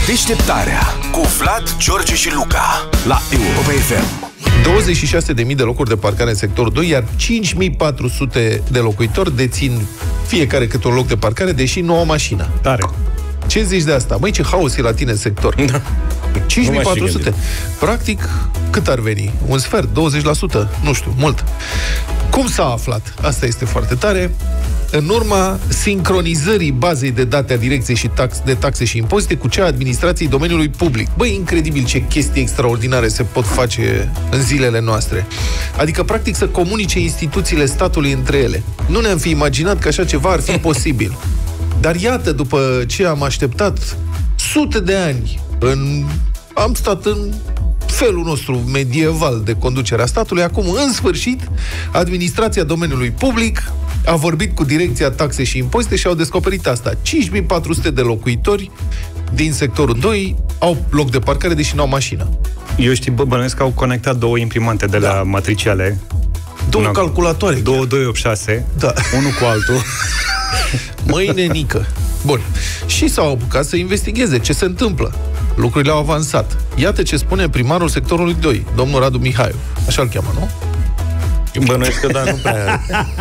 Deșteptarea cu Vlad, George și Luca la Europa FM. 26.000 de locuri de parcare în sectorul 2, iar 5.400 de locuitori dețin fiecare câte un loc de parcare, deși nu au mașină. Tare. Ce zici de asta? Măi, ce haos e la tine în sector. 5.400. Practic, cât ar veni? Un sfert, 20%? Nu știu, mult. Cum s-a aflat? Asta este foarte tare. În urma sincronizării bazei de date a Direcției de Taxe și Impozite cu cea a administrației domeniului public. Băi, incredibil ce chestii extraordinare se pot face în zilele noastre. Adică, practic, să comunice instituțiile statului între ele. Nu ne-am fi imaginat că așa ceva ar fi posibil. Dar iată, după ce am așteptat sute de ani, am stat în felul nostru medieval de conducere a statului, acum, în sfârșit, administrația domeniului public a vorbit cu Direcția Taxe și Impozite și au descoperit asta. 5.400 de locuitori din sectorul 2 au loc de parcare, deși nu au mașină. Eu bănuiesc că au conectat două imprimante de la matriciale. Două calculatoare. 2286, da. Unul cu altul. Măi, nenică. Bun. Și s-au apucat să investigheze ce se întâmplă. Lucrurile au avansat. Iată ce spune primarul sectorului 2, domnul Radu Mihaiu. Așa-l cheamă, nu? Bănuiesc că da, nu prea.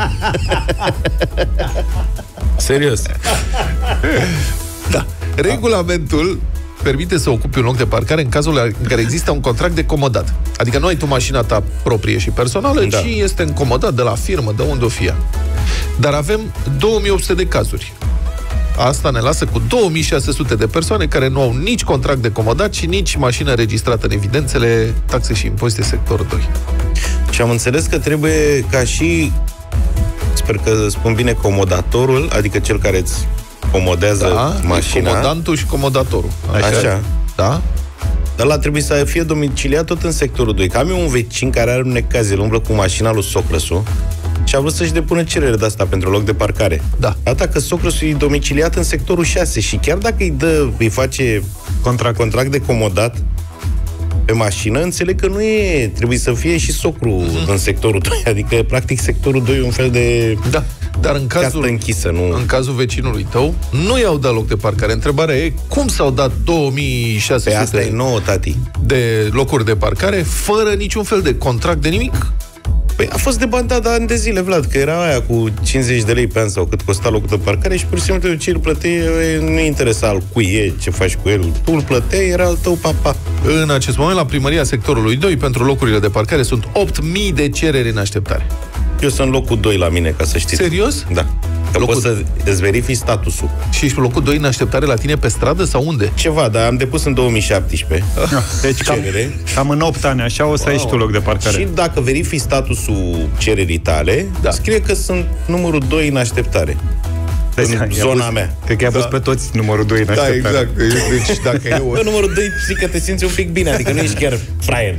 Serios. Da. Regulamentul permite să ocupi un loc de parcare în cazul în care există un contract de comodat. Adică nu ai tu mașina ta proprie și personală, ci este încomodat de la firmă, de unde o fie. Dar avem 2800 de cazuri. Asta ne lasă cu 2600 de persoane care nu au nici contract de comodat și nici mașină registrată în evidențele Taxe și Impozite sectorul 2. Și am înțeles că trebuie ca și, sper că spun bine, comodatorul, adică cel care îți comodează mașina. Comodantul și comodatorul. Așa. Da? Ăla trebuie să fie domiciliat tot în sectorul 2. Că am eu un vecin care are un necaz, el umblă cu mașina lui socrăsul și a vrut să-și depună cerere de asta pentru loc de parcare. Da. Atâta că socrăsul e domiciliat în sectorul 6 și chiar dacă îi face contract de comodat pe mașină, înțeleg că trebuie să fie și socru în sectorul 2. Adică, practic, sectorul 2 e un fel de... Da. Dar în cazul închisă, nu? În cazul vecinului tău, nu i-au dat loc de parcare. Întrebarea e, cum s-au dat 2600 pe asta e nouă, tati, de locuri de parcare fără niciun fel de contract de nimic? Păi a fost debantat ani de zile, Vlad, că era aia cu 50 de lei pe an sau cât costa locul de parcare și pur și simplu ce îl plăteai, nu interesa al cui e, ce faci cu el. Tu îl plăteai, era al tău, papa. În acest moment, la primăria sectorului 2, pentru locurile de parcare, sunt 8.000 de cereri în așteptare. Eu sunt locul 2 la mine, ca să știți. Serios? Da. Că poți să îți verifici statusul. Și ești locul 2 în așteptare la tine pe stradă sau unde? Ceva, dar am depus în 2017. Deci cam în 8 ani, așa o să ai și tu loc de parcare. Și dacă verifici statusul cererii tale, scrie că sunt numărul 2 în așteptare. În zona mea. Cred că i-a pus pe toți numărul 2 în așteptare. Da, exact. Deci dacă eu... numărul 2 zic că te simți un pic bine, adică nu ești chiar fraier.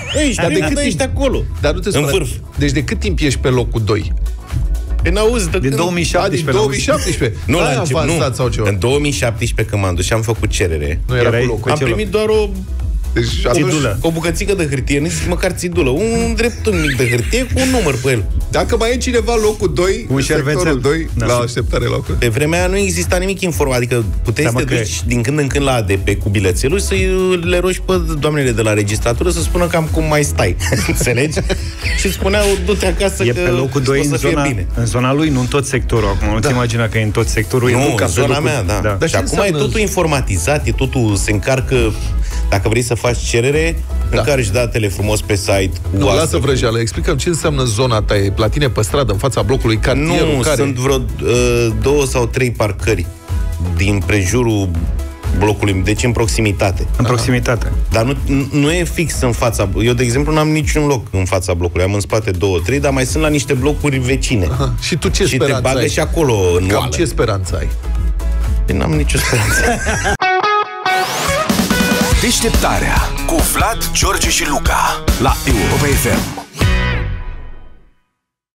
Ești acolo. Dar nu te în vârf. Deci de cât timp ești pe locul 2? Păi n-auzi, din 2017. Din 2017. Nu, avansat sau ceva. În 2017 când m-am dus și am făcut cerere. Nu era cu locul. Am primit doar o țidulă. O bucățică de hârtie, nu zic măcar țidulă, un dreptun mic de hârtie cu un număr pe el. Dacă mai e cineva locul 2, un sectorul 2, la așteptare locul. Pe vremea aia nu exista nimic informat, adică puteai să te duci din când în când la ADP cu bilețelul să le rogi pe doamnele de la registratură să spună cam cum mai stai. Înțelegi? Și îți spuneau, du-te acasă e că pe locul 2 în zona lui, nu în tot sectorul. Acum nu-ți imagina că e în tot sectorul. Nu, în zona mea, da. Și acum e totul informatizat, e totul, se încarcă. Dacă vrei să faci cerere, încarci datele frumos pe site. Nu, lasă vrăjeală. Explicăm ce înseamnă zona ta. E la tine pe stradă, în fața blocului, cartierul? Nu, sunt vreo 2 sau 3 parcări din prejurul blocului, deci în proximitate. În proximitate. Dar nu e fix în fața. Eu, de exemplu, n-am niciun loc în fața blocului. Am în spate 2-3, dar mai sunt la niște blocuri vecine. Aha. Și tu ce speranță ai? Și te bagă și acolo în oală. Ce speranță ai? N-am nicio speranță. Deșteptarea cu Vlad, George și Luca la Europa FM.